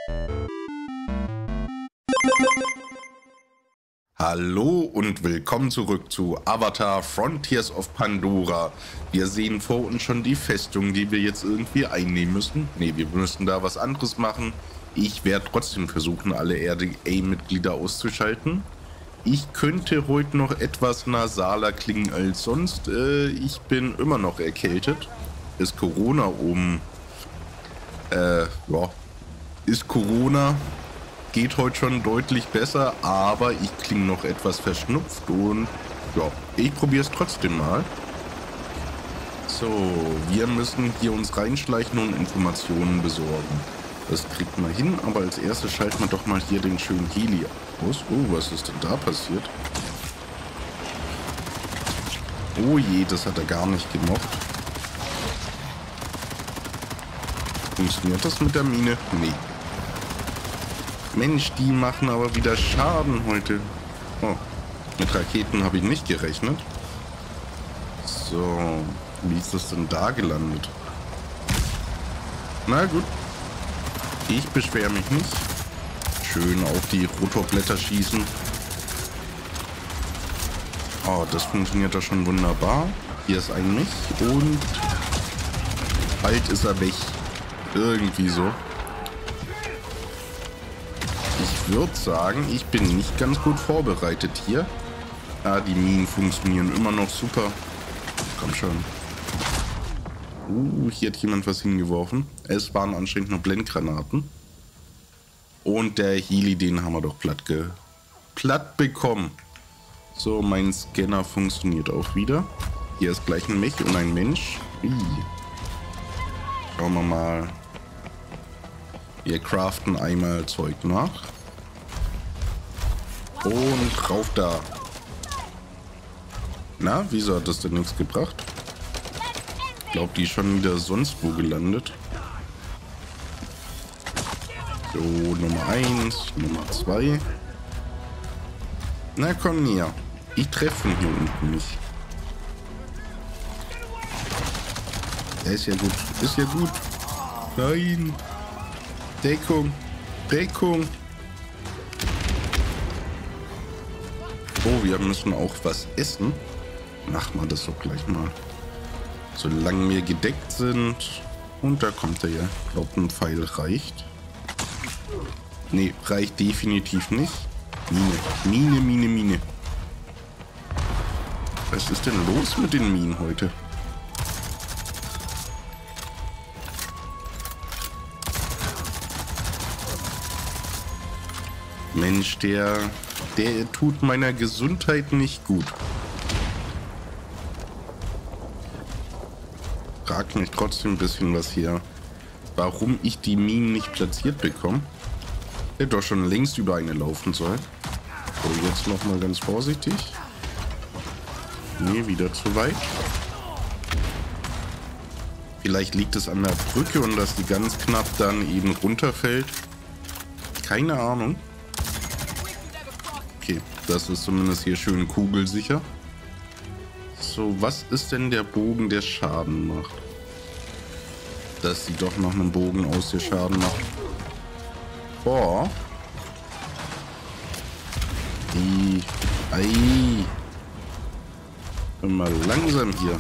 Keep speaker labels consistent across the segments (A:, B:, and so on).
A: Hallo und willkommen zurück zu Avatar Frontiers of Pandora. Wir sehen vor uns schon die Festung, die wir jetzt irgendwie einnehmen müssen. Ne, wir müssen da was anderes machen. Ich werde trotzdem versuchen, alle RDA-Mitglieder auszuschalten. Ich könnte heute noch etwas nasaler klingen als sonst. Ich bin immer noch erkältet. Ist Corona ist Corona. Geht heute schon deutlich besser, aber ich klinge noch etwas verschnupft und ja, ich probiere es trotzdem mal. So, wir müssen hier uns reinschleichen und Informationen besorgen. Das kriegt man hin, aber als erstes schalten wir doch mal hier den schönen Heli aus. Oh, was ist denn da passiert? Oh je, das hat er gar nicht gemocht. Funktioniert das mit der Mine? Nee. Mensch, die machen aber wieder Schaden heute. Oh, mit Raketen habe ich nicht gerechnet. So, wie ist das denn da gelandet? Na gut. Ich beschwere mich nicht. Schön auf die Rotorblätter schießen. Oh, das funktioniert doch schon wunderbar. Hier ist ein Mech und bald ist er weg. Irgendwie so. Ich würde sagen, ich bin nicht ganz gut vorbereitet hier. Ah, die Minen funktionieren immer noch super. Komm schon. Hier hat jemand was hingeworfen. Es waren anscheinend nur Blendgranaten. Und der Heli, den haben wir doch platt bekommen. So, mein Scanner funktioniert auch wieder. Hier ist gleich ein Mech und ein Mensch. Schauen wir mal. Wir craften einmal Zeug nach. Und rauf da. Na, wieso hat das denn nichts gebracht? Ich glaube, die ist schon wieder sonst wo gelandet. So, Nummer 1, Nummer 2. Na komm näher. Ich treffe von hier unten nicht. Der ist ja gut. Ist ja gut. Nein. Deckung. Deckung. Oh, wir müssen auch was essen. Machen wir das doch gleich mal. Solange wir gedeckt sind. Und da kommt er ja. Ich glaube, ein Pfeil reicht. Nee, reicht definitiv nicht. Mine, Mine, Mine. Was ist denn los mit den Minen heute? Mensch, der tut meiner Gesundheit nicht gut. Frag mich trotzdem ein bisschen was hier. Warum ich die Minen nicht platziert bekomme. Hätte doch schon längst über eine laufen sollen. So, jetzt noch mal ganz vorsichtig. Nee, wieder zu weit. Vielleicht liegt es an der Brücke und dass die ganz knapp dann eben runterfällt. Keine Ahnung. Okay, das ist zumindest hier schön kugelsicher. So, was ist denn der Bogen, der Schaden macht? Das sieht doch nach einem Bogen aus, der Schaden macht. Boah. Ei. Immer langsam hier.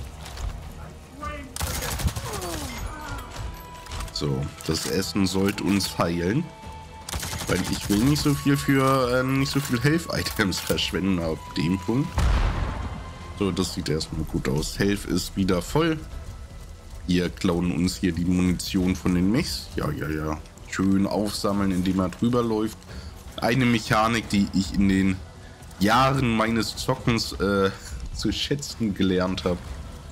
A: So, das Essen sollte uns heilen. Weil ich will nicht so viel Health-Items verschwenden auf dem Punkt. So, das sieht erstmal gut aus. Health ist wieder voll. Wir klauen uns hier die Munition von den Mechs. Ja. Schön aufsammeln, indem er drüber läuft. Eine Mechanik, die ich in den Jahren meines Zockens zu schätzen gelernt habe.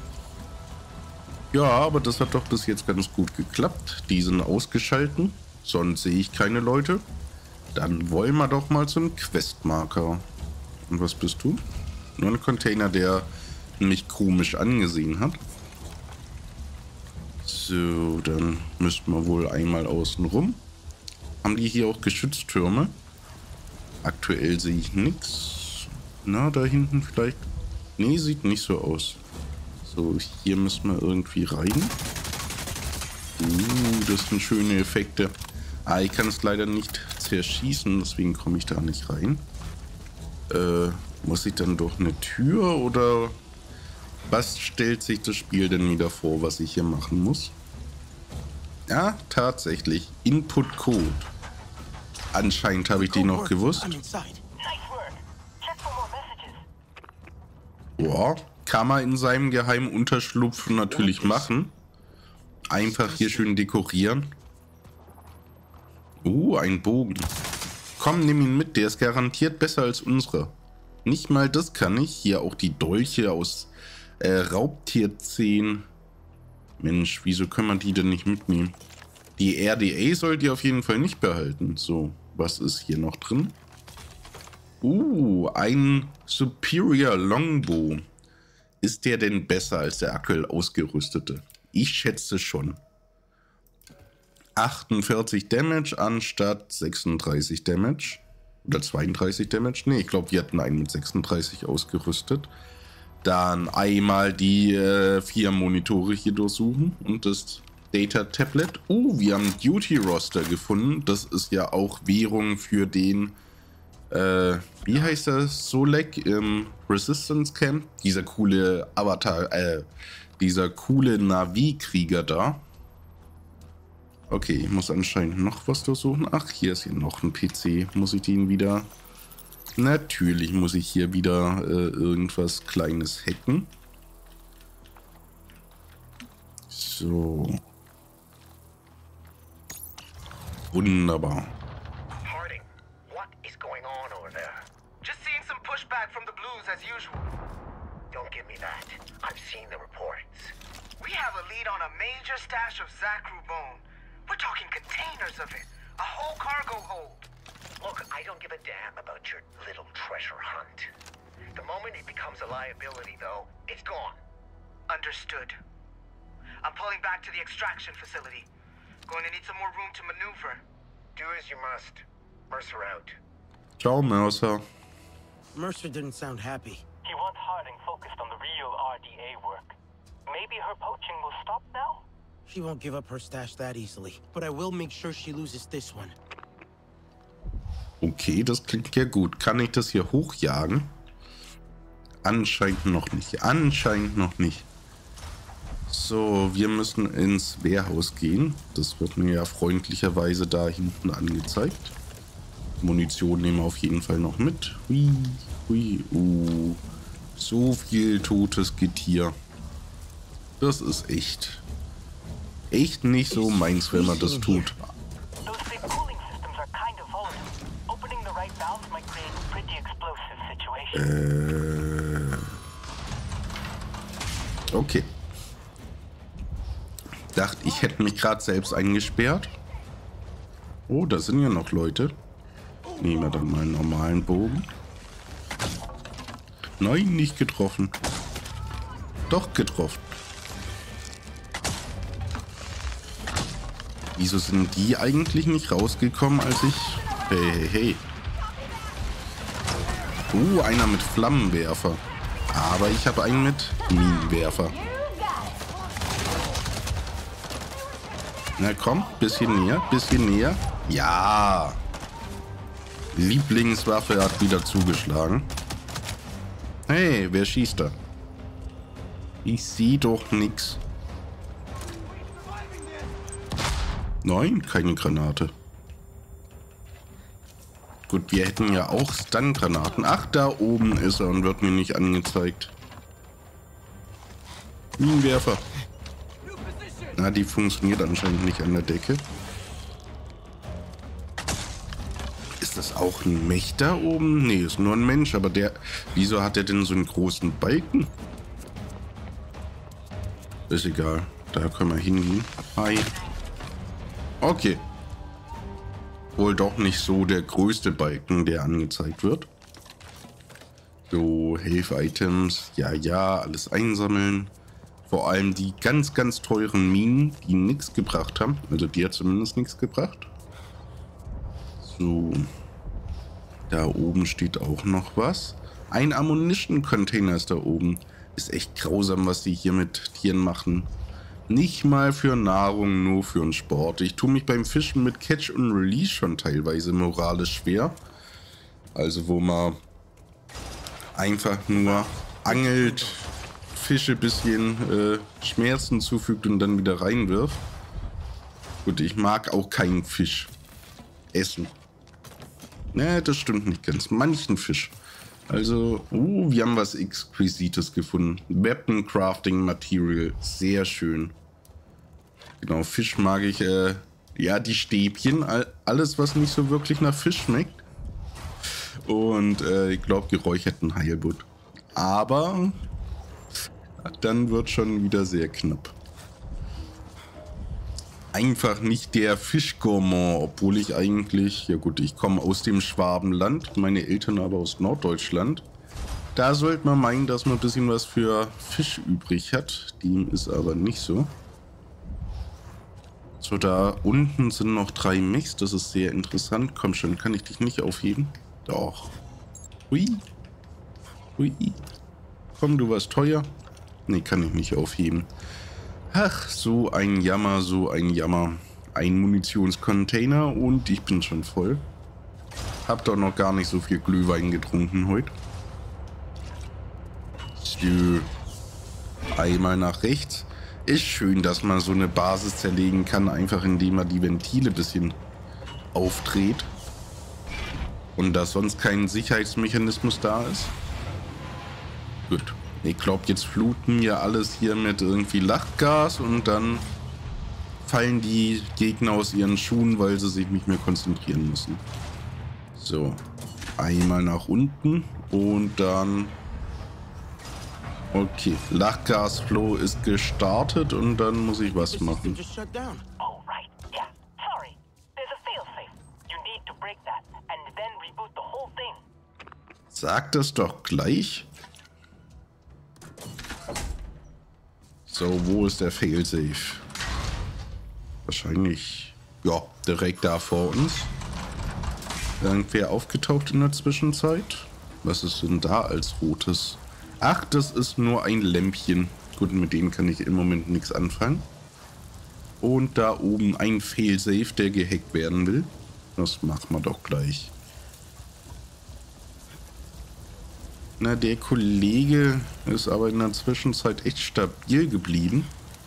A: Ja, aber das hat doch bis jetzt ganz gut geklappt. Die sind ausgeschalten. Sonst sehe ich keine Leute. Dann wollen wir doch mal zum Questmarker. Und was bist du? Nur ein Container, der mich komisch angesehen hat. So, dann müssten wir wohl einmal außen rum. Haben die hier auch Geschütztürme? Aktuell sehe ich nichts. Na, da hinten vielleicht. Nee, sieht nicht so aus. So, hier müssen wir irgendwie rein. Das sind schöne Effekte. Ah, ich kann es leider nicht zerschießen, deswegen komme ich da nicht rein. Muss ich dann durch eine Tür oder was stellt sich das Spiel denn wieder vor, was ich hier machen muss? Ja, tatsächlich. Input Code. Anscheinend habe ich die noch gewusst. Ja, kann man in seinem geheimen Unterschlupf natürlich machen. Einfach hier schön dekorieren. Ein Bogen. Komm, nimm ihn mit, der ist garantiert besser als unsere. Nicht mal das kann ich. Hier auch die Dolche aus Raubtierzähnen. Mensch, wieso können wir die denn nicht mitnehmen? Die RDA sollt ihr auf jeden Fall nicht behalten. So, was ist hier noch drin? Ein Superior Longbow. Ist der denn besser als der aktuell ausgerüstete? Ich schätze schon. 48 Damage anstatt 36 Damage. Oder 32 Damage. Ne, ich glaube, wir hatten einen mit 36 ausgerüstet. Dann einmal die 4 Monitore hier durchsuchen und das Data Tablet. Wir haben Duty Roster gefunden. Das ist ja auch Währung für den, wie heißt das? Solek im Resistance Camp. Dieser coole Avatar, dieser coole Navi-Krieger da. Okay, ich muss anscheinend noch was durchsuchen. Ach, hier ist hier noch ein PC. Muss ich den wieder... Natürlich muss ich hier wieder irgendwas Kleines hacken. So. Wunderbar.
B: Harding, what is going on over there? Just seeing some pushback from the Blues as usual. Don't give me that. I've seen the reports. We have a lead on a major stash of Zakru bone. We're talking containers of it. A whole cargo hold. Look, I don't give a damn about your little treasure hunt. The moment it becomes a liability, though, it's gone. Understood. I'm pulling back to the extraction facility. Going to need some more room to maneuver. Do as you must. Mercer out.
A: Ciao, Mercer.
C: Mercer didn't sound happy.
D: He wants Harding focused on the real RDA work. Maybe her poaching will stop now?
C: She won't give up her stash that easily, but I will make sure she loses this one.
A: Okay, das klingt ja gut. Kann ich das hier hochjagen? Anscheinend noch nicht. Anscheinend noch nicht. So, wir müssen ins Warehouse gehen. Das wird mir ja freundlicherweise da hinten angezeigt. Munition nehmen wir auf jeden Fall noch mit. Hui, hui, so viel totes Getier. Das ist echt nicht so meins, wenn man das tut. Okay. Dachte, ich hätte mich gerade selbst eingesperrt. Oh, da sind ja noch Leute. Nehmen wir dann mal einen normalen Bogen. Nein, nicht getroffen. Doch getroffen. Wieso sind die eigentlich nicht rausgekommen, als ich... Hey. Einer mit Flammenwerfer. Aber ich habe einen mit Minenwerfer. Na komm, bisschen näher. Ja. Lieblingswaffe hat wieder zugeschlagen. Hey, wer schießt da? Ich sehe doch nix. Nein, keine Granate. Gut, wir hätten ja auch Stun-Granaten. Ach, da oben ist er und wird mir nicht angezeigt. Minenwerfer. Na, die funktioniert anscheinend nicht an der Decke. Ist das auch ein Mech da oben? Nee, ist nur ein Mensch, aber der... Wieso hat er denn so einen großen Balken? Ist egal. Da können wir hingehen. Hi. Okay. Wohl doch nicht so der größte Balken, der angezeigt wird. So, Health-Items. Ja, alles einsammeln. Vor allem die ganz, ganz teuren Minen, die nichts gebracht haben. Also die hat zumindest nichts gebracht. So. Da oben steht auch noch was. Ein Ammunition-Container ist da oben. Ist echt grausam, was die hier mit Tieren machen. Nicht mal für Nahrung, nur für den Sport. Ich tue mich beim Fischen mit Catch und Release schon teilweise moralisch schwer. Also wo man einfach nur angelt, Fische ein bisschen Schmerzen zufügt und dann wieder reinwirft. Gut, ich mag auch keinen Fisch essen. Ne, das stimmt nicht ganz. Manchen Fisch. Also, wir haben was Exquisites gefunden. Weapon Crafting Material. Sehr schön. Genau, Fisch mag ich. Ja, die Stäbchen. Alles, was nicht so wirklich nach Fisch schmeckt. Und ich glaube, geräucherten Heilbutt. Aber dann wird schon wieder sehr knapp. Einfach nicht der Fischgourmand, obwohl ich eigentlich, ja gut, ich komme aus dem Schwabenland, meine Eltern aber aus Norddeutschland. Da sollte man meinen, dass man ein bisschen was für Fisch übrig hat. Dem ist aber nicht so. So, da unten sind noch 3 Mechs, das ist sehr interessant. Komm schon, kann ich dich nicht aufheben? Doch. Hui. Hui. Komm, du warst teuer. Nee, kann ich nicht aufheben. Ach, so ein Jammer, so ein Jammer. Ein Munitionscontainer und ich bin schon voll. Hab doch noch gar nicht so viel Glühwein getrunken heute. So. Einmal nach rechts. Ist schön, dass man so eine Basis zerlegen kann, einfach indem man die Ventile ein bisschen aufdreht. Und dass sonst kein Sicherheitsmechanismus da ist. Gut. Ich glaube, jetzt fluten wir alles hier mit irgendwie Lachgas und dann fallen die Gegner aus ihren Schuhen, weil sie sich nicht mehr konzentrieren müssen. So, einmal nach unten und dann... Okay, Lachgasflow ist gestartet und dann muss ich was machen.
D: Oh, right. Yeah. Sorry. There's a failsafe. You need to break that and then reboot the whole thing.
A: Sag das doch gleich. So, wo ist der Failsafe? Wahrscheinlich, ja, direkt da vor uns. Irgendwer aufgetaucht in der Zwischenzeit? Was ist denn da als rotes? Ach, das ist nur ein Lämpchen. Gut, mit dem kann ich im Moment nichts anfangen. Und da oben ein Failsafe, der gehackt werden will. Das machen wir doch gleich. Na, der Kollege ist aber in der Zwischenzeit echt stabil geblieben.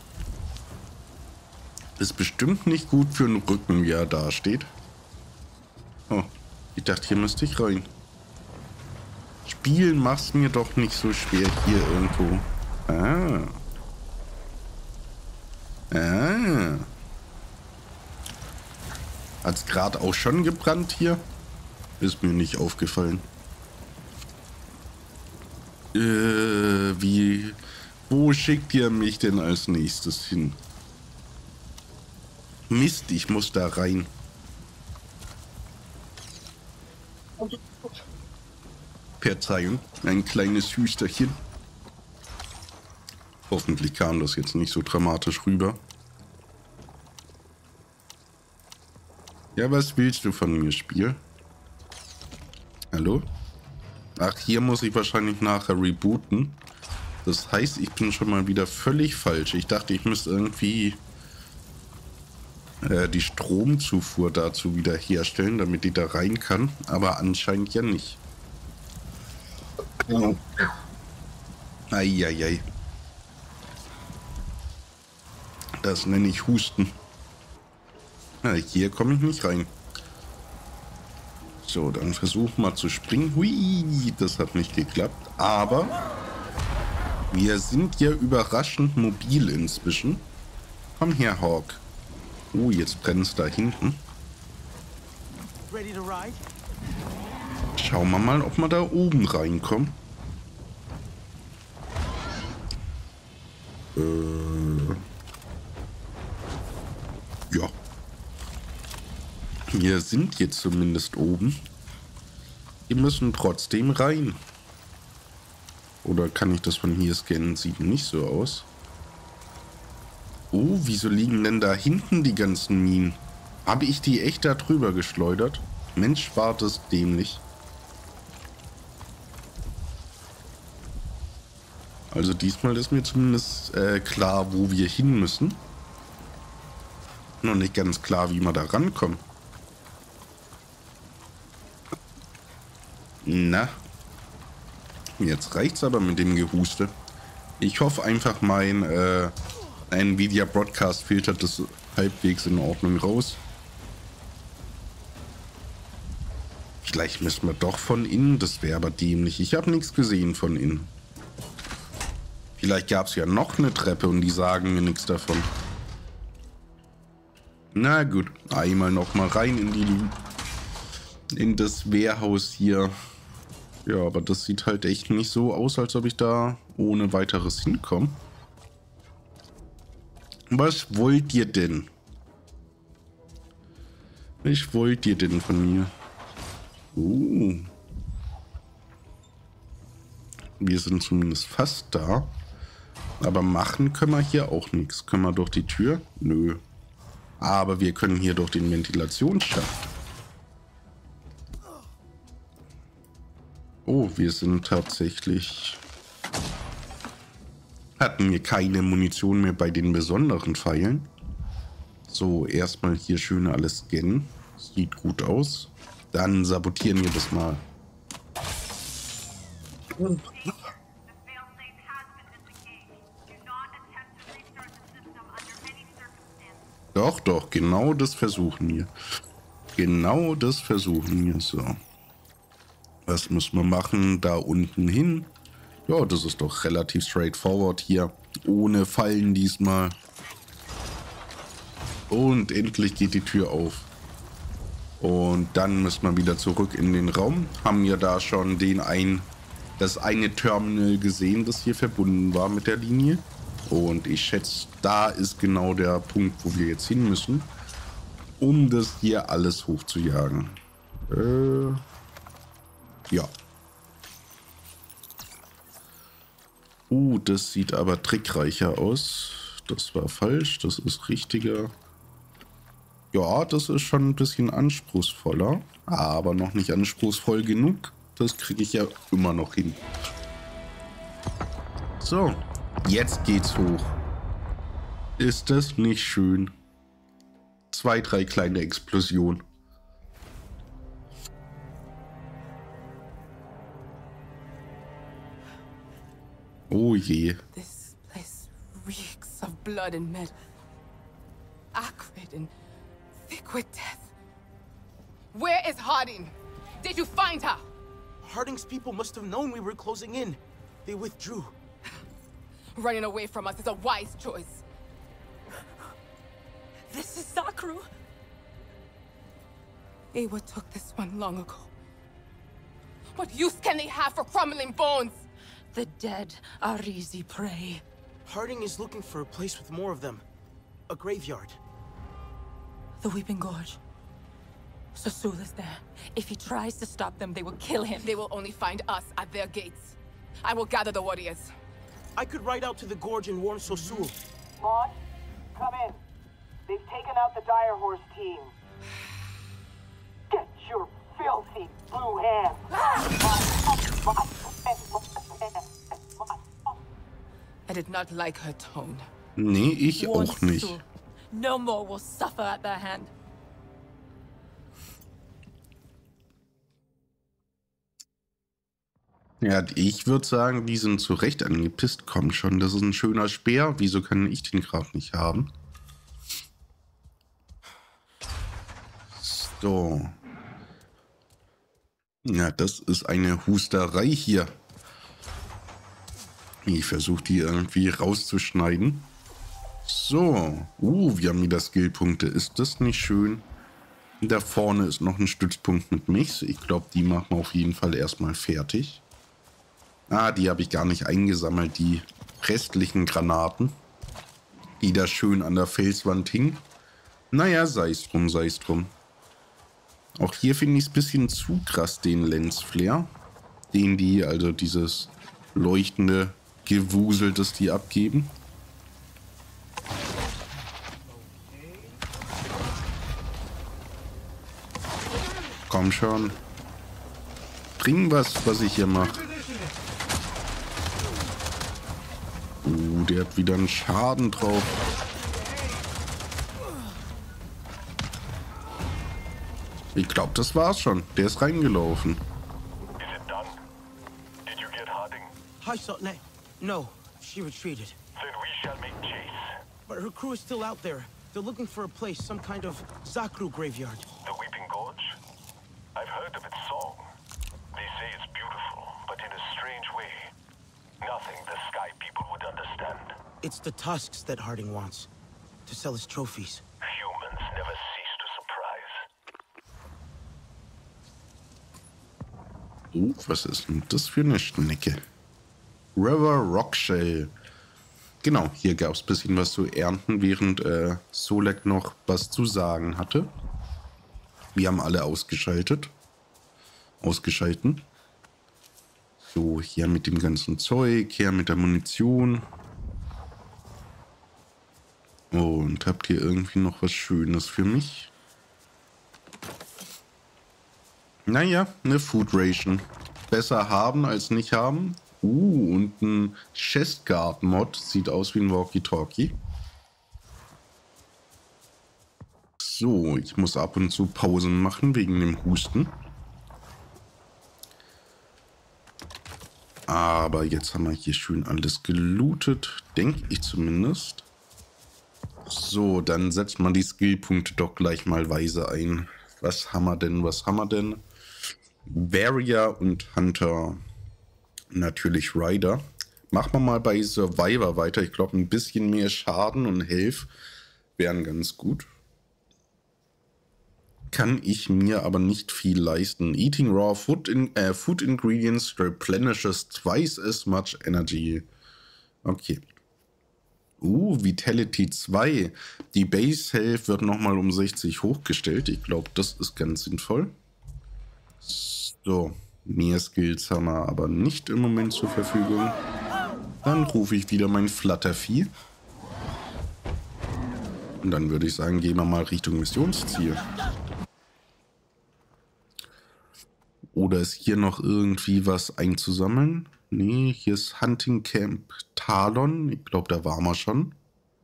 A: Ist bestimmt nicht gut für den Rücken, wie er da steht. Oh, ich dachte, hier müsste ich rein. Spielen mach's mir doch nicht so schwer hier irgendwo. Ah. Ah. Hat's gerade auch schon gebrannt hier? Ist mir nicht aufgefallen. Wo schickt ihr mich denn als nächstes hin? Mist, ich muss da rein. Verzeihung, ein kleines Hüsterchen. Hoffentlich kam das jetzt nicht so dramatisch rüber. Ja, was willst du von mir, Spiel? Hallo? Ach, hier muss ich wahrscheinlich nachher rebooten. Das heißt, ich bin schon mal wieder völlig falsch. Ich dachte, ich müsste irgendwie die Stromzufuhr dazu wieder herstellen, damit die da rein kann. Aber anscheinend ja nicht. Eieiei. Das nenne ich Husten. Ja, hier komme ich nicht rein. So, dann versuchen wir zu springen. Hui, das hat nicht geklappt. Aber wir sind ja überraschend mobil inzwischen. Komm her, Hawk. Oh, jetzt brennt es da hinten. Schauen wir mal, ob wir da oben reinkommen. Ja. Wir sind jetzt zumindest oben. Wir müssen trotzdem rein. Oder kann ich das von hier scannen? Sieht nicht so aus. Oh, wieso liegen denn da hinten die ganzen Minen? Habe ich die echt da drüber geschleudert? Mensch, war das dämlich. Also diesmal ist mir zumindest klar, wo wir hin müssen. Noch nicht ganz klar, wie wir da rankommen. Na. Jetzt reicht's aber mit dem Gehuste. Ich hoffe einfach, mein Nvidia Broadcast filtert das halbwegs in Ordnung raus. Vielleicht müssen wir doch von innen. Das wäre aber dämlich. Ich habe nichts gesehen von innen. Vielleicht gab es ja noch eine Treppe und die sagen mir nichts davon. Na gut, einmal noch mal rein in das Warehouse hier. Ja, aber das sieht halt echt nicht so aus, als ob ich da ohne weiteres hinkomme. Was wollt ihr denn? Was wollt ihr denn von mir? Wir sind zumindest fast da. Aber machen können wir hier auch nichts. Können wir durch die Tür? Nö. Aber wir können hier durch den Ventilationsschacht. Oh, wir sind tatsächlich... Hatten wir keine Munition mehr bei den besonderen Pfeilen. So, erstmal hier schön alles scannen. Sieht gut aus. Dann sabotieren wir das mal. Doch, doch, genau das versuchen wir. Genau das versuchen wir. So. Was müssen wir machen? Da unten hin. Ja, das ist doch relativ straightforward hier. Ohne Fallen diesmal. Und endlich geht die Tür auf. Und dann müssen wir wieder zurück in den Raum. Haben wir da schon das eine Terminal gesehen, das hier verbunden war mit der Linie. Und ich schätze, da ist genau der Punkt, wo wir jetzt hin müssen, um das hier alles hochzujagen. Ja. Das sieht aber trickreicher aus. Das war falsch, das ist richtiger. Ja, das ist schon ein bisschen anspruchsvoller, aber noch nicht anspruchsvoll genug. Das kriege ich ja immer noch hin. So. Jetzt geht's hoch. Ist das nicht schön? 2, 3 kleine Explosionen. Oh je.
E: This place reeks of blood and metal. Acrid and thick with death. Where is Harding? Did you find her?
C: Harding's people must have known we were closing in. They withdrew.
E: Running away from us is a wise choice. This is Zakru. Awa took this one long ago. What use can they have for crumbling bones?
F: The dead are easy prey.
C: Harding is looking for a place with more of them. A graveyard.
F: The Weeping Gorge. Sasul is there. If he tries to stop them, they will kill him.
E: They will only find us at their gates. I will gather the warriors.
C: I could ride out to the gorge and warn Sosul.
D: Maud, come in. They've taken out the Dire Horse team. Get your filthy blue hands.
E: I did not like her tone.
A: Nee, ich
F: Warn
A: auch nicht.
F: Sasul. No more will suffer at their hand.
A: Ja, ich würde sagen, die sind zu Recht angepisst. Komm schon, das ist ein schöner Speer. Wieso kann ich den gerade nicht haben? So. Ja, das ist eine Husterei hier. Ich versuche die irgendwie rauszuschneiden. So. Wir haben wieder Skillpunkte. Ist das nicht schön? Da vorne ist noch ein Stützpunkt mit Mechs. Ich glaube, die machen wir auf jeden Fall erstmal fertig. Die habe ich gar nicht eingesammelt, die restlichen Granaten, die da schön an der Felswand hingen. Naja, sei es drum, sei es drum. Auch hier finde ich es ein bisschen zu krass, den Lensflare. Also dieses leuchtende Gewusel, das die abgeben. Komm schon. Bring was ich hier mache. Der hat wieder einen Schaden drauf. Ich glaube, das war's schon. Der ist reingelaufen.
G: Is it done? Did you get Harding?
C: I saw... No, she retreated.
G: Then we shall make chase.
C: But her crew is still out there. They're looking for a place, some kind of Zakru graveyard.
G: The Weeping Gorge? I've heard of its song. They say it's beautiful, but in a strange way. Nothing the Sky people would understand.
C: It's the tusks that Harding wants. To sell as trophies.
G: Humans never cease to surprise.
A: Was ist denn das für eine Schnecke? River Rockshell. Genau, hier gab es ein bisschen was zu ernten, während Solek noch was zu sagen hatte. Wir haben alle ausgeschalten. So, hier mit dem ganzen Zeug, hier mit der Munition. Und habt ihr irgendwie noch was Schönes für mich? Naja, eine Food Ration. Besser haben als nicht haben. Und ein Chestguard-Mod. Sieht aus wie ein Walkie-Talkie. So, ich muss ab und zu Pausen machen wegen dem Husten. Aber jetzt haben wir hier schön alles gelootet. Denke ich zumindest. So, dann setzt man die Skillpunkte doch gleich mal weise ein. Was haben wir denn? Barrier und Hunter. Natürlich Rider. Machen wir mal bei Survivor weiter. Ich glaube, ein bisschen mehr Schaden und Health wären ganz gut. Kann ich mir aber nicht viel leisten. Eating raw food ingredients replenishes twice as much energy. Okay. Vitality 2. Die Base Health wird nochmal um 60 hochgestellt. Ich glaube, das ist ganz sinnvoll. So. Mehr Skills haben wir aber nicht im Moment zur Verfügung. Dann rufe ich wieder mein Fluttervieh. Und dann würde ich sagen, gehen wir mal Richtung Missionsziel. Oder ist hier noch irgendwie was einzusammeln? Nee, hier ist Hunting Camp Talon. Ich glaube, da waren wir schon.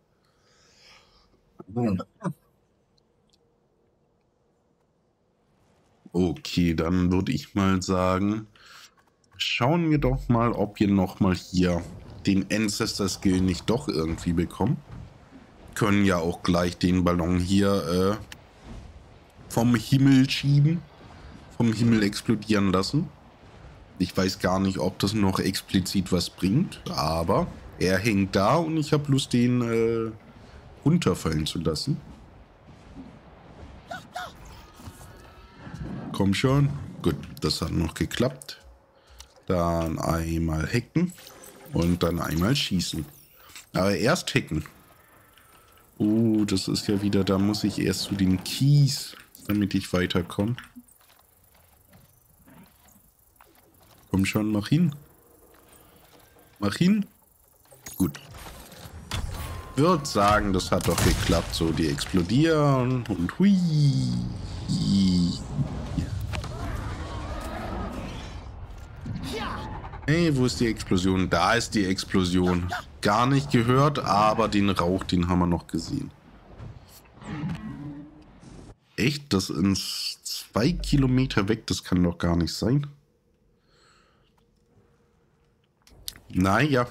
A: Okay, dann würde ich mal sagen, schauen wir doch mal, ob wir nochmal hier den Ancestor Skill nicht doch irgendwie bekommen. Können ja auch gleich den Ballon hier vom Himmel schieben, vom Himmel explodieren lassen. Ich weiß gar nicht, ob das noch explizit was bringt, aber er hängt da und ich habe Lust, den runterfallen zu lassen. Komm schon. Gut, das hat noch geklappt. Dann einmal hacken und dann einmal schießen. Aber erst hacken. Oh, das ist ja wieder, da muss ich erst zu den Keys, damit ich weiterkomme. Komm schon, mach hin. Mach hin. Gut. Würde sagen, das hat doch geklappt. So, die explodieren und hui. Hey, wo ist die Explosion? Da ist die Explosion. Gar nicht gehört, aber den Rauch, den haben wir noch gesehen. Echt? Das ist 2 Kilometer weg? Das kann doch gar nicht sein. Naja.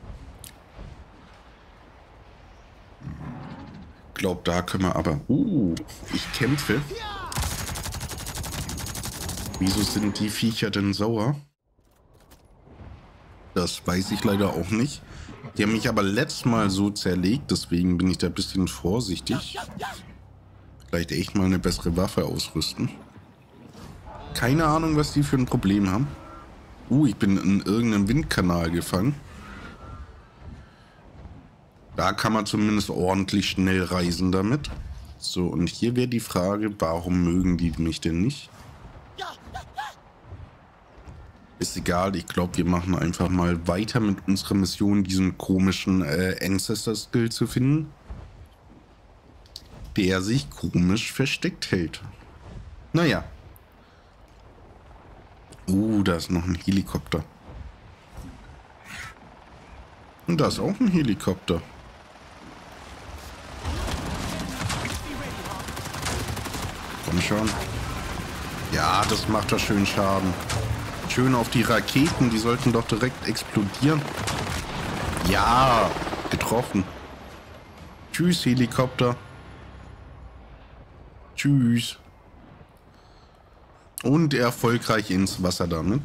A: Ich glaube, da können wir aber... ich kämpfe. Wieso sind die Viecher denn sauer? Das weiß ich leider auch nicht. Die haben mich aber letztes Mal so zerlegt, deswegen bin ich da ein bisschen vorsichtig. Vielleicht echt mal eine bessere Waffe ausrüsten. Keine Ahnung, was die für ein Problem haben. Ich bin in irgendeinem Windkanal gefangen. Da kann man zumindest ordentlich schnell reisen damit. So, und hier wäre die Frage, warum mögen die mich denn nicht? Ist egal, ich glaube, wir machen einfach mal weiter mit unserer Mission, diesen komischen Ancestor-Skill zu finden, der sich komisch versteckt hält. Naja. Da ist noch ein Helikopter. Und da ist auch ein Helikopter. Komm schon. Ja, das macht doch schön Schaden. Schön auf die Raketen, die sollten doch direkt explodieren. Ja, getroffen. Tschüss, Helikopter. Tschüss. Und erfolgreich ins Wasser damit.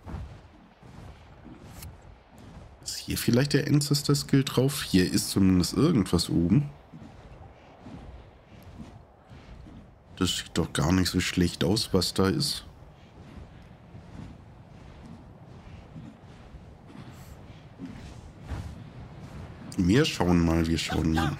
A: Ist hier vielleicht der Ancestor-Skill drauf? Hier ist zumindest irgendwas oben. Das sieht doch gar nicht so schlecht aus, was da ist. Wir schauen mal, wir schauen mal.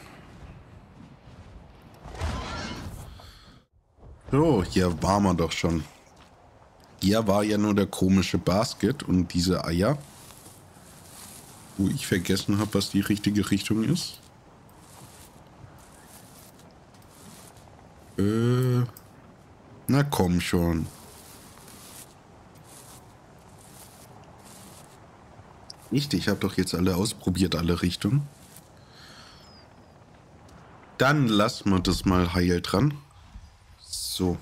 A: So, hier waren wir doch schon. Hier war ja nur der komische Basket und diese Eier. Wo ich vergessen habe, was die richtige Richtung ist. Na komm schon. Ich habe doch jetzt alle ausprobiert, alle Richtungen. Dann lassen wir das mal heil dran. So.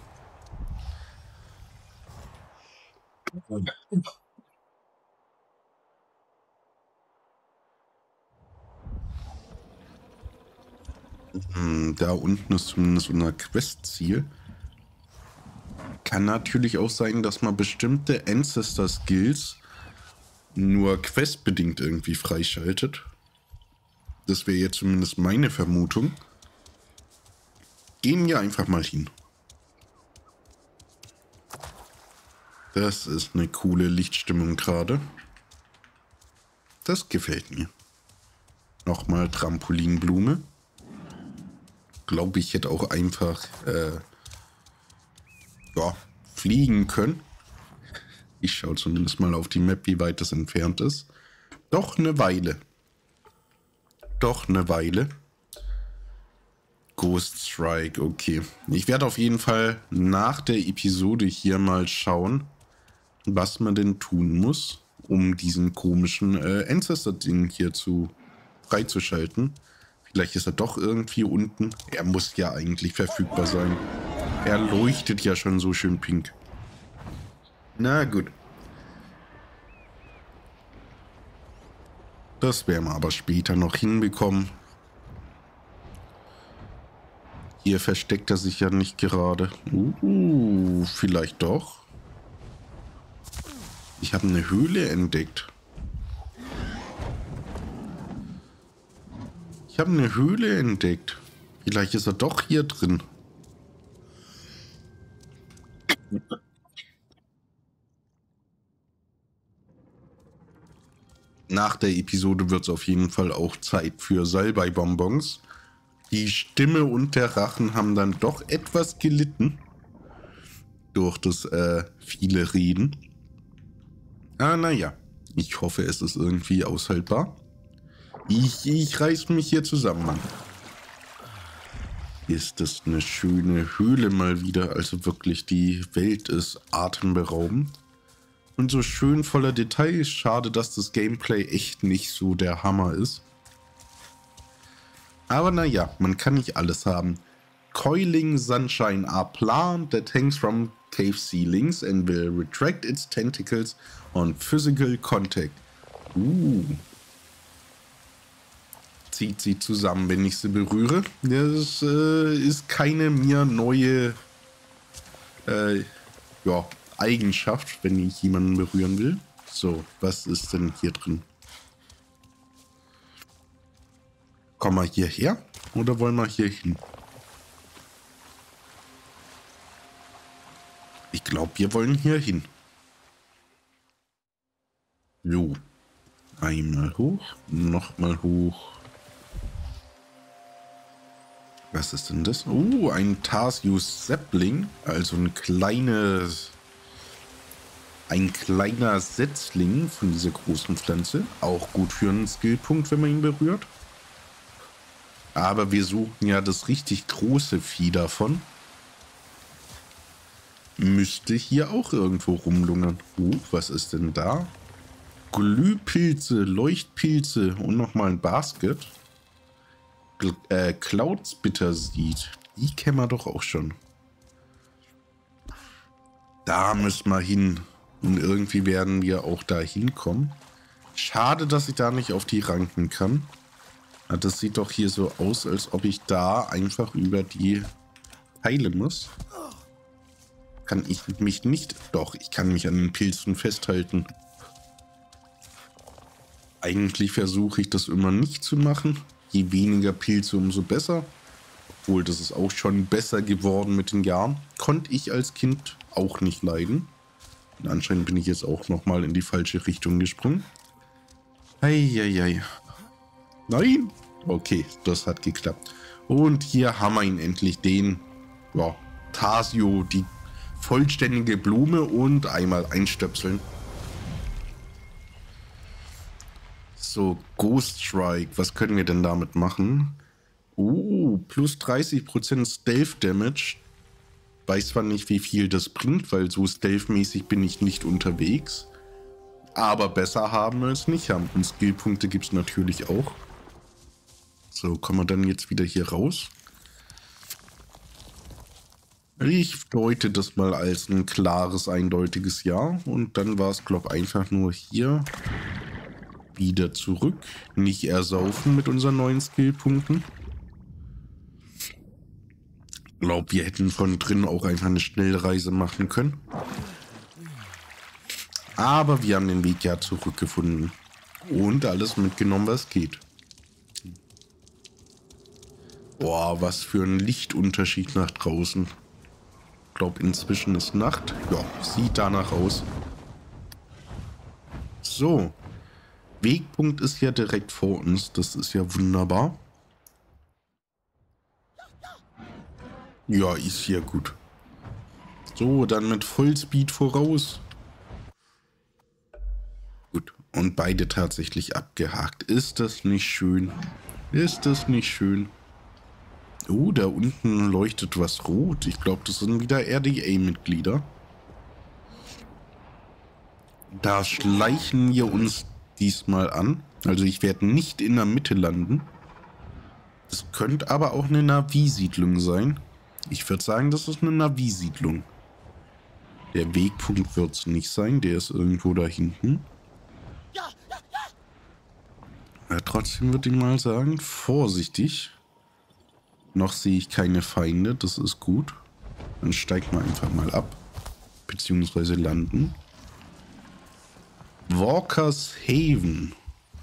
A: Da unten ist zumindest unser Quest-Ziel. Kann natürlich auch sein, dass man bestimmte Ancestor-Skills nur questbedingt irgendwie freischaltet. Das wäre jetzt zumindest meine Vermutung. Gehen wir einfach mal hin. Das ist eine coole Lichtstimmung gerade. Das gefällt mir. Nochmal Trampolinblume. Glaube ich, hätte auch einfach ja, fliegen können. Ich schaue zumindest mal auf die Map, wie weit das entfernt ist. Doch eine Weile. Doch eine Weile. Ghost Strike, okay. Ich werde auf jeden Fall nach der Episode hier mal schauen, was man denn tun muss, um diesen komischen Ancestor-Ding hier freizuschalten. Vielleicht ist er doch irgendwie unten. Er muss ja eigentlich verfügbar sein. Er leuchtet ja schon so schön pink. Na gut. Das werden wir aber später noch hinbekommen. Hier versteckt er sich ja nicht gerade. Vielleicht doch. Ich habe eine Höhle entdeckt. Ich habe eine Höhle entdeckt. Vielleicht ist er doch hier drin. Nach der Episode wird es auf jeden Fall auch Zeit für Salbei-Bonbons. Die Stimme und der Rachen haben dann doch etwas gelitten. Durch das viele Reden. Naja. Ich hoffe, es ist irgendwie aushaltbar. Ich reiß mich hier zusammen, Mann. Ist das eine schöne Höhle mal wieder. Also wirklich, die Welt ist atemberaubend. Und so schön voller Details. Schade, dass das Gameplay echt nicht so der Hammer ist. Aber naja, man kann nicht alles haben. Coiling sunshine are plant that hangs from cave ceilings and will retract its tentacles on physical contact. Zieht sie zusammen, wenn ich sie berühre. Das ist keine mir neue Eigenschaft, wenn ich jemanden berühren will. So, was ist denn hier drin? Kommen wir hierher oder wollen wir hier hin? Ich glaube, wir wollen hier hin. So. Einmal hoch, nochmal hoch. Was ist denn das? Oh, ein Tarsius Sapling. Also ein kleiner Setzling von dieser großen Pflanze. Auch gut für einen Skillpunkt, wenn man ihn berührt. Aber wir suchen ja das richtig große Vieh davon. Müsste hier auch irgendwo rumlungern. Was ist denn da? Glühpilze, Leuchtpilze und nochmal ein Basket. Clouds Bitterseed. Die kennen wir doch auch schon. Da müssen wir hin. Und irgendwie werden wir auch da hinkommen. Schade, dass ich da nicht auf die Ranken kann. Ja, das sieht doch hier so aus, als ob ich da einfach über die Pfeile muss. Kann ich mich nicht... Doch, ich kann mich an den Pilzen festhalten. Eigentlich versuche ich das immer nicht zu machen. Je weniger Pilze, umso besser. Obwohl, das ist auch schon besser geworden mit den Jahren. Konnte ich als Kind auch nicht leiden. Und anscheinend bin ich jetzt auch nochmal in die falsche Richtung gesprungen. Eieiei. Nein! Okay, das hat geklappt. Und hier haben wir ihn endlich, den, ja, Tasio, die vollständige Blume und einmal einstöpseln. So, Ghost Strike. Was können wir denn damit machen? Plus 30% Stealth Damage. Weiß zwar nicht, wie viel das bringt, weil so stealth-mäßig bin ich nicht unterwegs. Aber besser haben wir es nicht haben. Und Skillpunkte gibt es natürlich auch. So, kommen wir dann jetzt wieder hier raus. Ich deute das mal als ein klares, eindeutiges Ja. Und dann war es, glaube ich, einfach nur hier wieder zurück. Nicht ersaufen mit unseren neuen Skillpunkten. Ich glaube, wir hätten von drin auch einfach eine Schnellreise machen können. Aber wir haben den Weg ja zurückgefunden. Und alles mitgenommen, was geht. Boah, was für ein Lichtunterschied nach draußen. Ich glaube, inzwischen ist Nacht. Ja, sieht danach aus. So. Wegpunkt ist ja direkt vor uns. Das ist ja wunderbar. Ja, ist ja gut. So, dann mit Vollspeed voraus. Gut. Und beide tatsächlich abgehakt. Ist das nicht schön? Ist das nicht schön? Oh, da unten leuchtet was rot. Ich glaube, das sind wieder RDA-Mitglieder. Da schleichen wir uns diesmal an. Also ich werde nicht in der Mitte landen. Das könnte aber auch eine Navi-Siedlung sein. Ich würde sagen, das ist eine Navi-Siedlung. Der Wegpunkt wird es nicht sein. Der ist irgendwo da hinten. Ja, trotzdem würde ich mal sagen, vorsichtig. Noch sehe ich keine Feinde. Das ist gut. Dann steigt man einfach mal ab. Beziehungsweise landen. Walker's Haven.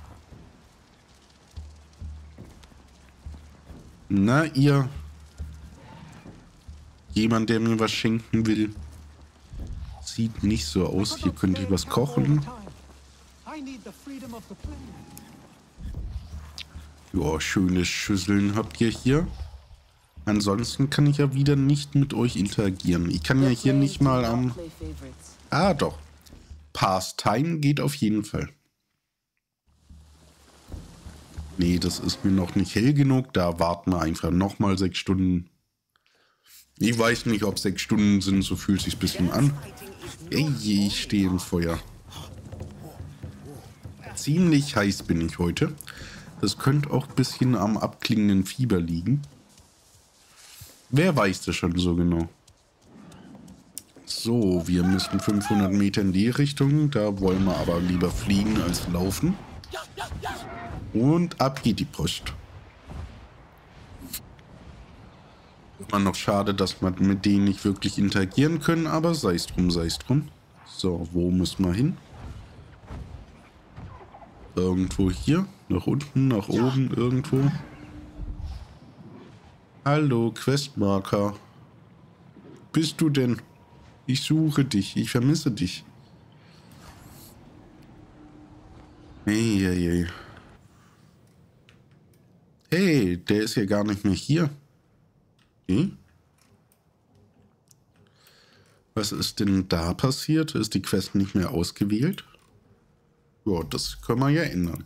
A: Na, ihr... Jemand, der mir was schenken will. Sieht nicht so aus. Hier könnte ich was kochen. Ja, schöne Schüsseln habt ihr hier. Ansonsten kann ich ja wieder nicht mit euch interagieren. Ich kann ja hier nicht mal am... Ah, doch. Pastime geht auf jeden Fall. Nee, das ist mir noch nicht hell genug. Da warten wir einfach nochmal 6 Stunden. Ich weiß nicht, ob 6 Stunden sind. So fühlt sich ein bisschen an. Ey, ich stehe im Feuer. Ziemlich heiß bin ich heute. Das könnte auch ein bisschen am abklingenden Fieber liegen. Wer weiß das schon so genau? So, wir müssen 500 Meter in die Richtung. Da wollen wir aber lieber fliegen als laufen. Und ab geht die Post. Immer noch schade, dass wir mit denen nicht wirklich interagieren können, aber sei es drum, sei es drum. So, wo müssen wir hin? Irgendwo hier, nach unten, nach oben, irgendwo. Hallo, Questmarker. Bist du denn? Ich suche dich, ich vermisse dich. Hey, hey, der ist ja gar nicht mehr hier. Okay. Was ist denn da passiert? Ist die Quest nicht mehr ausgewählt? Ja, das können wir ja ändern.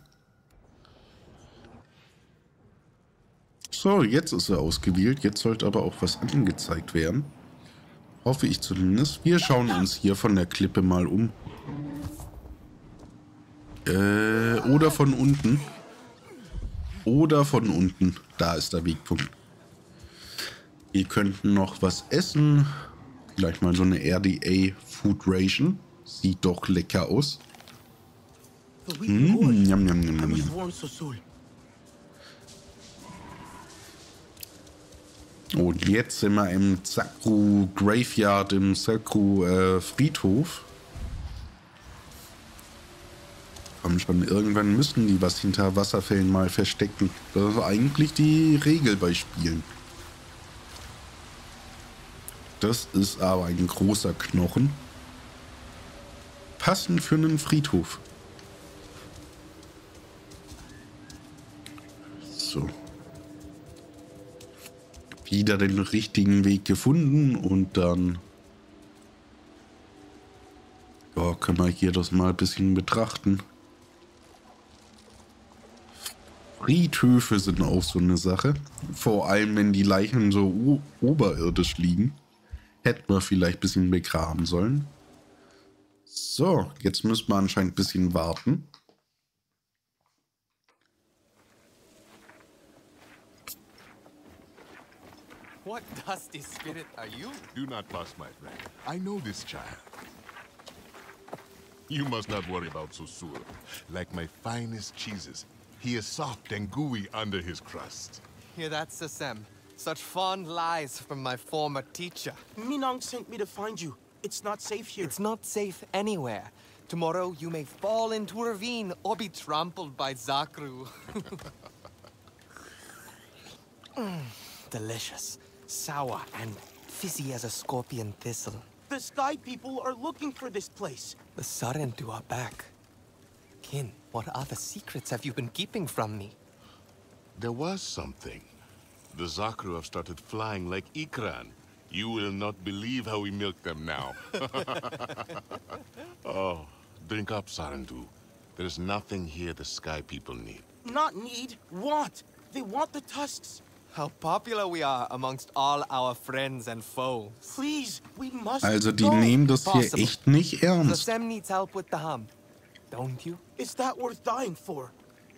A: So, jetzt ist er ausgewählt. Jetzt sollte aber auch was angezeigt werden. Hoffe ich zumindest. Wir schauen uns hier von der Klippe mal um. Oder von unten. Oder von unten. Da ist der Wegpunkt. Wir könnten noch was essen. Vielleicht mal so eine RDA Food Ration. Sieht doch lecker aus. Njam, njam, njam, njam. Und jetzt sind wir im Zakru Graveyard, im Zakru Friedhof. Komm schon, irgendwann müssen die was hinter Wasserfällen mal verstecken. Das ist eigentlich die Regel bei Spielen. Das ist aber ein großer Knochen. Passend für einen Friedhof. So. Wieder den richtigen Weg gefunden und dann ja, können wir hier das mal ein bisschen betrachten. Friedhöfe sind auch so eine Sache. Vor allem, wenn die Leichen so oberirdisch liegen. Hätten wir vielleicht ein bisschen begraben sollen. So, jetzt müssen wir anscheinend ein bisschen warten.
H: What dusty spirit are you?
I: Do not fuss, my friend. I know this child. You must not worry about Susur. Like my finest cheeses, he is soft and gooey under his crust.
H: Hear that, Sasem? Such fond lies from my former teacher.
C: Minong sent me to find you. It's not safe here.
H: It's not safe anywhere. Tomorrow you may fall into a ravine or be trampled by Zakru. Delicious. Sour and fizzy as a scorpion thistle.
C: The Sky People are looking for this place.
H: The Sarentu are back. Kin, what other secrets have you been keeping from me?
I: There was something. The Zakru have started flying like Ikran. You will not believe how we milk them now. Oh, drink up, Sarentu. There's nothing here the Sky People need.
C: Not need, want. They want the tusks.
H: How popular we are amongst all our friends and foes.
C: Please, we must
A: Also die
C: go.
A: nehmen das hier echt nicht ernst.
H: Sasem needs help with the hum, don't you?
C: Is that worth dying for?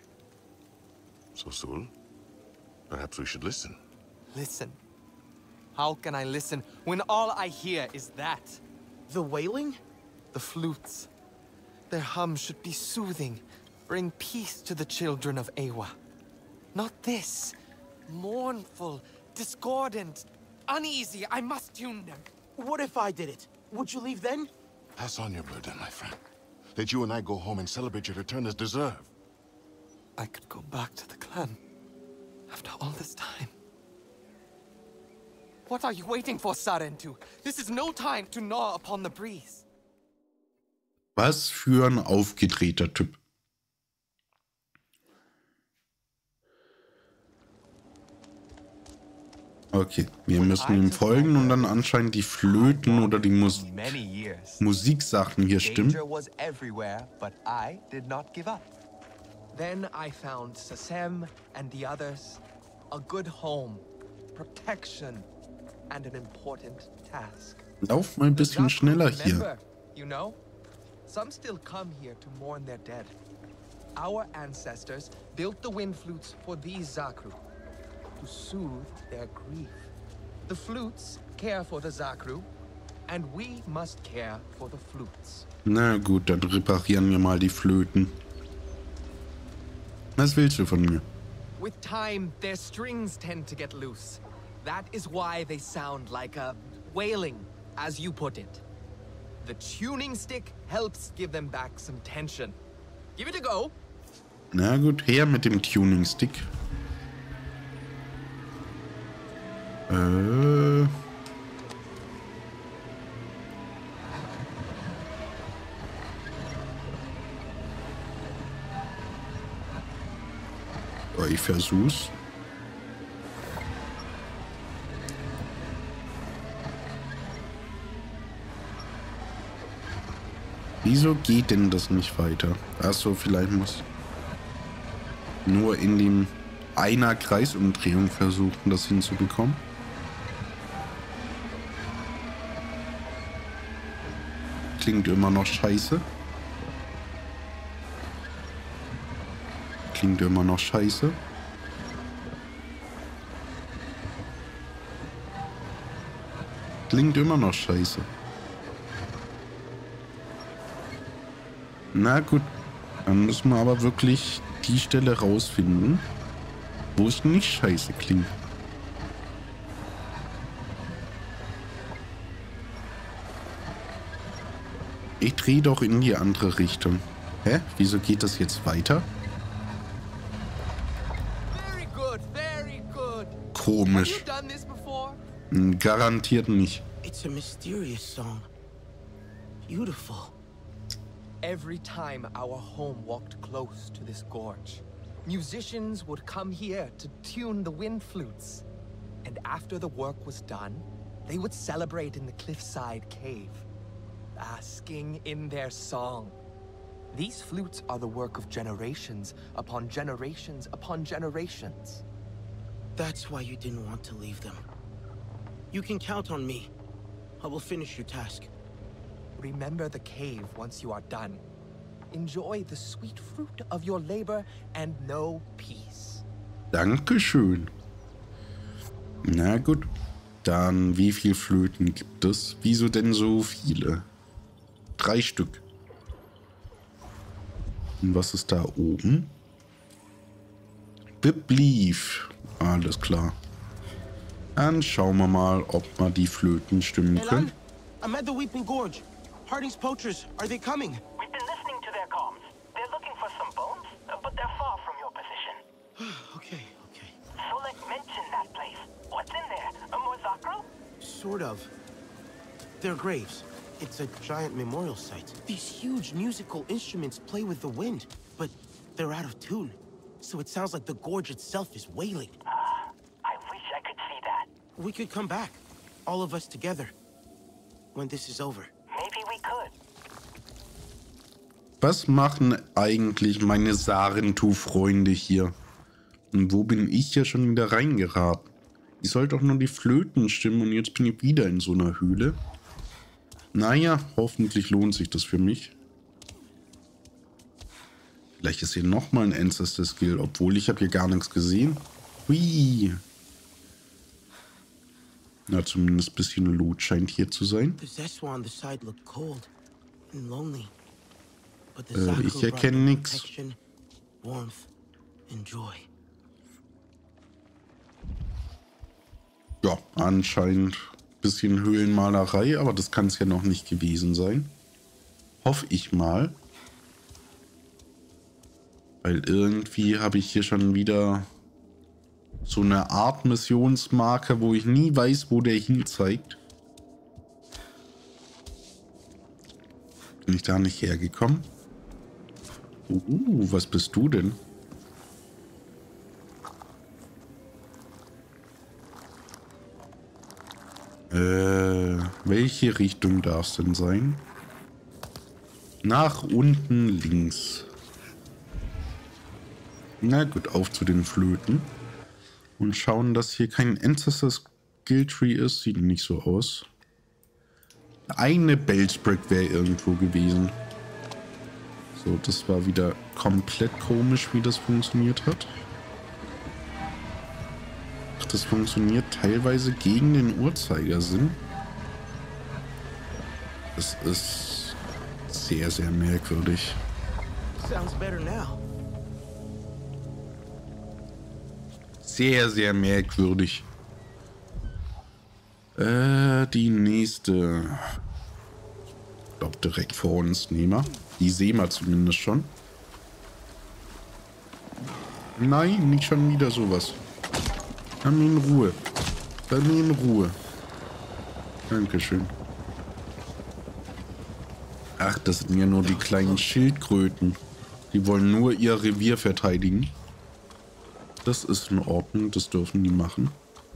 I: Susur, perhaps we should listen.
H: Listen. How can I listen when all I hear is that?
C: The wailing?
H: The flutes. Their hum should be soothing, bring peace to the children of Eywa. Not this. Mournful, discordant, uneasy. I must tune them.
C: What if I did it? Would you leave then?
I: Pass on your burden, my friend. Let you and I go home and celebrate your return as deserved.
H: I could go back to the clan. After all this time. What are you waiting for, Sarentu? This is no time to gnaw upon the breeze.
A: Was für ein aufgedrehter Typ. Okay, wir müssen ihm folgen und dann anscheinend die Flöten oder die Musiksachen hier stimmen.
H: Then I found Sasem and the others a good home, protection, and an important task.
A: Lauf mal ein bisschen schneller hier.
H: You know, some still come here to mourn their dead. Our ancestors built the wind flutes for these Zakru to soothe their grief. The flutes care for the Zakru, and we must care for the flutes.
A: Na gut, dann reparieren wir mal die Flöten. Was willst du von mir?
H: With time, their strings tend to get loose. That is why they sound like a wailing, as you put it. The tuning stick helps give them back some tension. Give it a go.
A: Na gut, her mit dem Tuning Stick. Ich versuch's. Wieso geht denn das nicht weiter? Achso, vielleicht muss nur in dem einer Kreisumdrehung versuchen, das hinzubekommen. Klingt immer noch scheiße. klingt immer noch scheiße. Klingt immer noch scheiße. Na gut, dann müssen wir aber wirklich die Stelle rausfinden, wo es nicht scheiße klingt. Ich drehe doch in die andere Richtung. Hä? Wieso geht das jetzt weiter?
H: Very good, very good.
A: Komisch.
H: Have you done this before?
A: Garantiert nicht.
C: It's a mysterious song. Beautiful.
H: Every time our home walked close to this gorge, musicians would come here to tune the wind flutes. And after the work was done, they would celebrate in the cliffside cave, basking in their song. These flutes are the work of generations upon generations upon generations.
C: That's why you didn't want to leave them. You can count on me. I will finish your task.
H: Remember the cave once you are done. Enjoy the sweet fruit of your labor and know peace.
A: Dankeschön. Na gut. Dann, wie viele Flöten gibt es? Wieso denn so viele? 3 Stück. Und was ist da oben? Belief. Alles klar. Dann schauen wir mal, ob wir die Flöten stimmen können.
C: I'm at the Weeping Gorge. Harding's poachers, are they coming?
D: We've been listening to their comms. They're looking for some bones, but they're far from your position.
C: Okay.
D: Solek mentioned that place. What's in there? A more Zakro?
C: Sort of. They're graves. It's a giant memorial site. These huge musical instruments play with the wind, but they're out of tune. So it sounds like the gorge itself is wailing.
D: I wish I could see that.
C: We could come back, all of us together, when this is over.
D: Maybe we could.
A: Was machen eigentlich meine Sarentu-Freunde hier? Und wo bin ich ja schon wieder reingeraten? Ich sollte doch nur die Flöten stimmen und jetzt bin ich wieder in so einer Höhle. Naja, hoffentlich lohnt sich das für mich. Vielleicht ist hier nochmal ein Ancestor-Skill, obwohl ich habe hier gar nichts gesehen. Hui. Na, zumindest ein bisschen Loot scheint hier zu sein. Ich erkenne nichts. Ja, anscheinend ein bisschen Höhlenmalerei, aber das kann es ja noch nicht gewesen sein. Hoffe ich mal. Weil irgendwie habe ich hier schon wieder so eine Art Missionsmarke, wo ich nie weiß, wo der hin zeigt. Bin ich da nicht hergekommen? Was bist du denn? Welche Richtung darf es denn sein? Nach unten links. Na gut, auf zu den Flöten. Und schauen, dass hier kein Ancestor Skill Tree ist. Sieht nicht so aus. Eine Bellsbrick wäre irgendwo gewesen. So, das war wieder komplett komisch, wie das funktioniert hat. Ach, das funktioniert teilweise gegen den Uhrzeigersinn. Das ist sehr, sehr merkwürdig.
C: Sounds better now.
A: Sehr, sehr merkwürdig. Die nächste. Ich glaube, direkt vor uns nehmen wir. Die sehen wir zumindest schon. Nein, nicht schon wieder sowas. Lass mich in Ruhe. Lass mich in Ruhe. Dankeschön. Ach, das sind ja nur die kleinen Schildkröten. Die wollen nur ihr Revier verteidigen. Das ist in Ordnung, das dürfen die machen.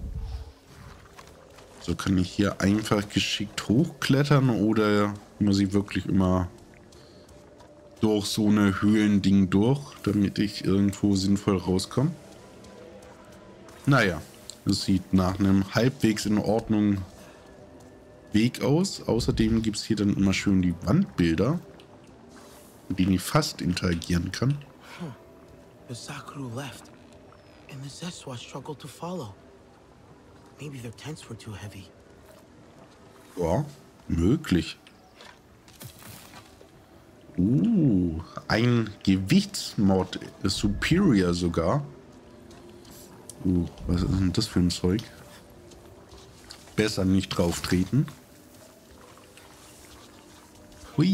A: So kann ich hier einfach geschickt hochklettern oder muss ich wirklich immer durch so eine Höhlending durch, damit ich irgendwo sinnvoll rauskomme? Naja, es sieht nach einem halbwegs in Ordnung Weg aus. Außerdem gibt es hier dann immer schön die Wandbilder, mit denen ich fast interagieren kann.
C: The Sakuru left, and the Zeswa struggled to follow. Maybe their tents were too heavy.
A: Ja, möglich. Ein Gewichtsmod Superior sogar. Was ist denn das für ein Zeug? Besser nicht drauf treten. Hui.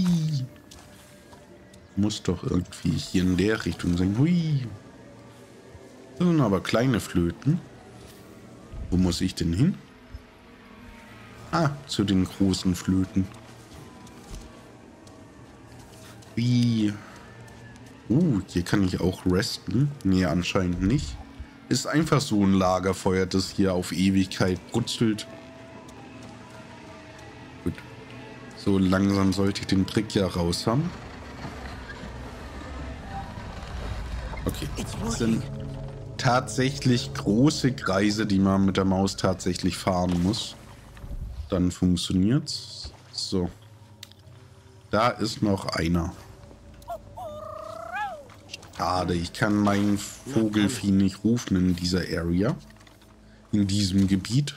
A: Muss doch irgendwie hier in der Richtung sein. Hui. Das sind aber kleine Flöten. Wo muss ich denn hin? Ah, zu den großen Flöten. Wie? Hier kann ich auch resten. Nee, anscheinend nicht. Ist einfach so ein Lagerfeuer, das hier auf Ewigkeit brutzelt. Gut. So langsam sollte ich den Trick ja raus haben. Okay. Das sind tatsächlich große Kreise, die man mit der Maus tatsächlich fahren muss. Dann funktioniert's. So. Da ist noch einer. Schade, ich kann mein Vogelvieh nicht rufen in dieser Area. In diesem Gebiet.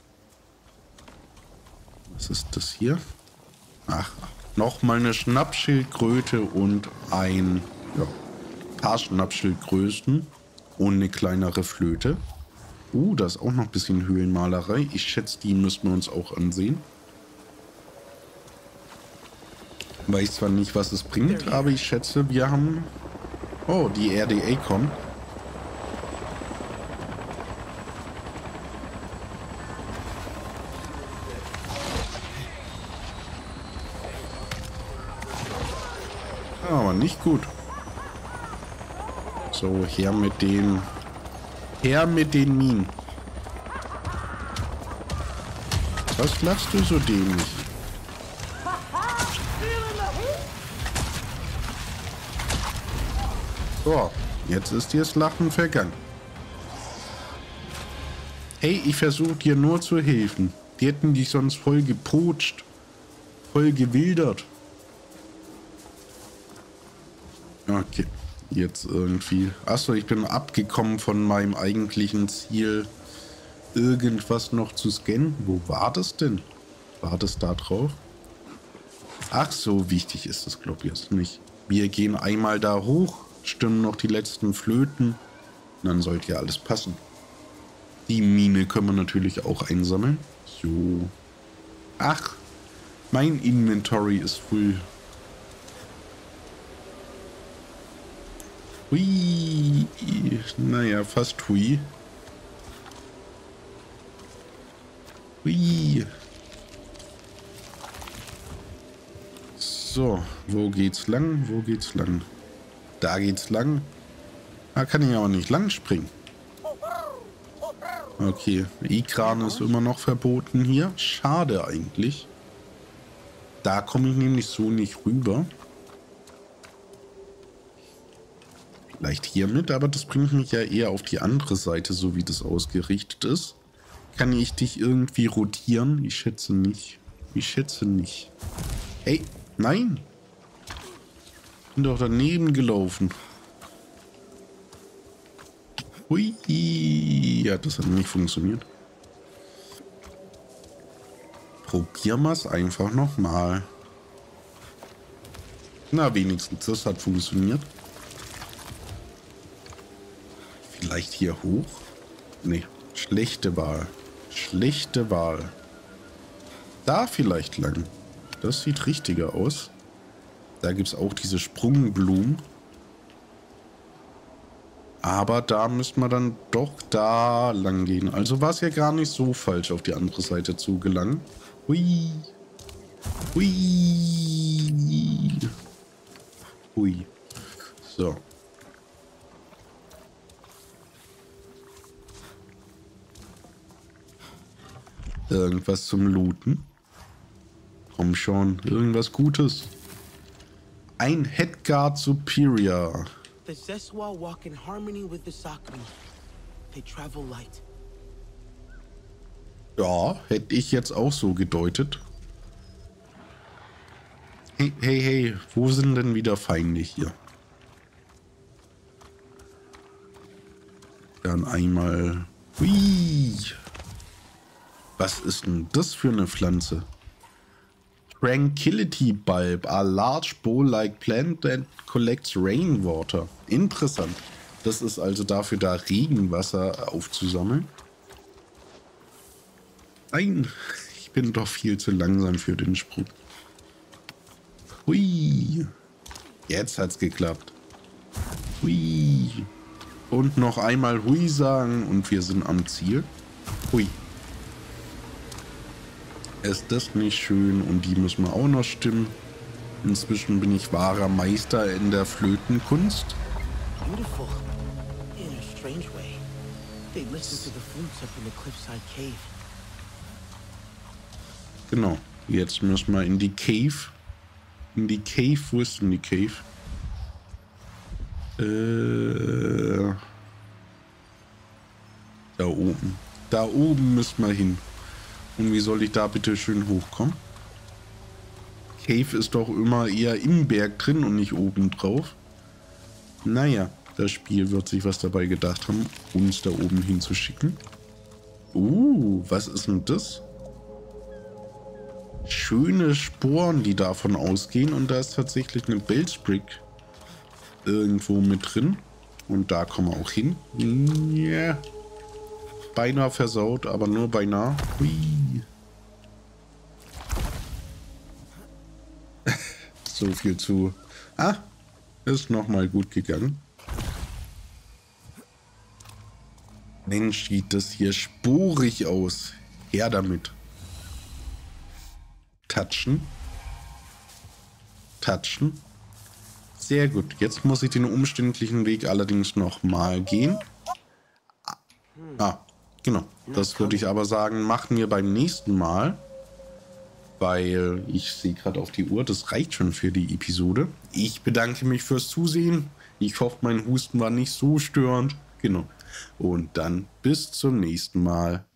A: Was ist das hier? Ach, nochmal eine Schnappschildkröte und ein paar Schnappschildkröten und eine kleinere Flöte. Da ist auch noch ein bisschen Höhlenmalerei. Ich schätze, die müssen wir uns auch ansehen. Weiß zwar nicht, was es bringt, aber ich schätze, wir haben... Oh, die RDA kommt. Aber nicht gut. So, her mit den Minen. Was lachst du so dämlich? So, jetzt ist dir das Lachen vergangen. Hey, ich versuche dir nur zu helfen. Die hätten dich sonst voll gepotscht. Voll gewildert. Okay, jetzt irgendwie. Achso, ich bin abgekommen von meinem eigentlichen Ziel, irgendwas noch zu scannen. Wo war das denn? War das da drauf? Ach, so wichtig ist das, glaube ich, jetzt nicht. Wir gehen einmal da hoch, stimmen noch die letzten Flöten. Und dann sollte ja alles passen. Die Mine können wir natürlich auch einsammeln. So. Ach, mein Inventory ist voll. Hui. Naja, fast hui. Hui. So, wo geht's lang? Wo geht's lang? Da geht's lang. Da kann ich aber nicht lang springen. Okay, Ikran ist immer noch verboten hier. Schade eigentlich. Da komme ich nämlich so nicht rüber. Vielleicht hier mit, aber das bringt mich ja eher auf die andere Seite, so wie das ausgerichtet ist. Kann ich dich irgendwie rotieren? Ich schätze nicht. Ich schätze nicht. Hey, nein! Bin doch daneben gelaufen. Hui. Ja, das hat nicht funktioniert. Probieren wir es einfach nochmal. Na, wenigstens das hat funktioniert. Vielleicht hier hoch? Nee, schlechte Wahl. Schlechte Wahl. Da vielleicht lang. Das sieht richtiger aus. Da gibt es auch diese Sprungblumen. Aber da müsste man dann doch da lang gehen. Also war es ja gar nicht so falsch, auf die andere Seite zu gelangen. Hui. Hui. Hui. So. Irgendwas zum Looten. Komm schon, irgendwas Gutes. Ein Headguard Superior.
C: The Zeswa walk in harmony with the Sakura. They travel light.
A: Ja, hätte ich jetzt auch so gedeutet. Hey, hey, hey, wo sind denn wieder Feinde hier? dann einmal... Hui. Was ist denn das für eine Pflanze? Tranquility Bulb, a large bowl-like plant that collects rainwater. Interessant. Das ist also dafür da, Regenwasser aufzusammeln. Nein, ich bin doch viel zu langsam für den Sprung. Hui. Jetzt hat's geklappt. Hui. Und noch einmal Hui sagen und wir sind am Ziel. Hui. Ist das nicht schön? Und die müssen wir auch noch stimmen. Inzwischen bin ich wahrer Meister in der Flötenkunst.
C: Beautiful. In a strange way. They listen to the flutes up in the cliffside cave.
A: Genau. Jetzt müssen wir in die Cave. In die Cave. Wo ist denn die Cave? Da oben. Da oben müssen wir hin. Und wie soll ich da bitte schön hochkommen? Cave ist doch immer eher im Berg drin und nicht oben drauf. Naja, das Spiel wird sich was dabei gedacht haben, uns da oben hinzuschicken. Was ist denn das? Schöne Sporen, die davon ausgehen. Und da ist tatsächlich eine Bellsprig irgendwo mit drin. Und da kommen wir auch hin. Ja. Beinahe versaut, aber nur beinahe. Hui. So viel zu... ist nochmal gut gegangen. Mensch, sieht das hier sporig aus. Her damit. Touchen. Touchen. Sehr gut. Jetzt muss ich den umständlichen Weg allerdings nochmal gehen. Genau. Das würde ich aber sagen, machen wir beim nächsten Mal. Weil ich sehe gerade auf die Uhr, das reicht schon für die Episode. Ich bedanke mich fürs Zusehen. Ich hoffe, mein Husten war nicht so störend. Genau. Und dann bis zum nächsten Mal.